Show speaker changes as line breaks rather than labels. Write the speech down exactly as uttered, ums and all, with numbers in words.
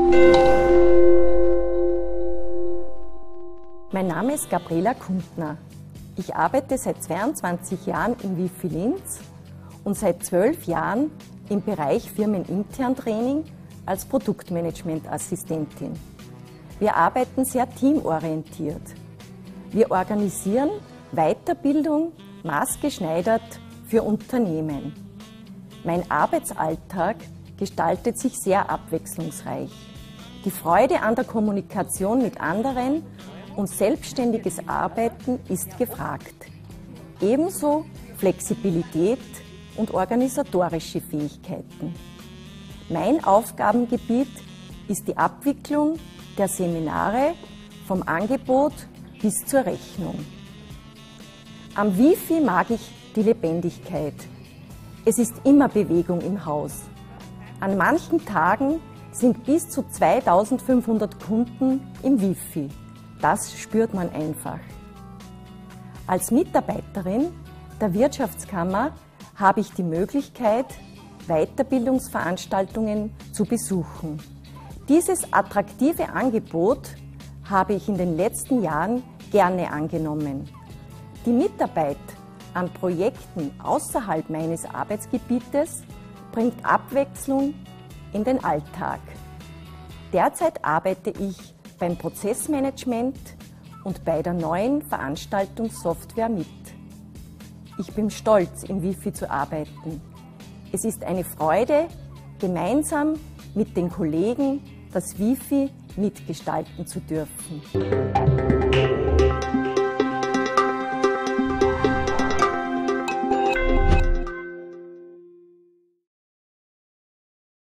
Mein Name ist Gabriela Kuntner. Ich arbeite seit zweiundzwanzig Jahren im Wifi Linz und seit zwölf Jahren im Bereich Firmenintern-Training als Produktmanagement-Assistentin. Wir arbeiten sehr teamorientiert. Wir organisieren Weiterbildung maßgeschneidert für Unternehmen. Mein Arbeitsalltag gestaltet sich sehr abwechslungsreich. Die Freude an der Kommunikation mit anderen und selbstständiges Arbeiten ist gefragt. Ebenso Flexibilität und organisatorische Fähigkeiten. Mein Aufgabengebiet ist die Abwicklung der Seminare vom Angebot bis zur Rechnung. Am Wifi mag ich die Lebendigkeit. Es ist immer Bewegung im Haus. An manchen Tagen sind bis zu zweitausendfünfhundert Kunden im Wifi. Das spürt man einfach. Als Mitarbeiterin der Wirtschaftskammer habe ich die Möglichkeit, Weiterbildungsveranstaltungen zu besuchen. Dieses attraktive Angebot habe ich in den letzten Jahren gerne angenommen. Die Mitarbeit an Projekten außerhalb meines Arbeitsgebietes bringt Abwechslung in den Alltag. Derzeit arbeite ich beim Prozessmanagement und bei der neuen Veranstaltungssoftware mit. Ich bin stolz, im Wifi zu arbeiten. Es ist eine Freude, gemeinsam mit den Kollegen das Wifi mitgestalten zu dürfen.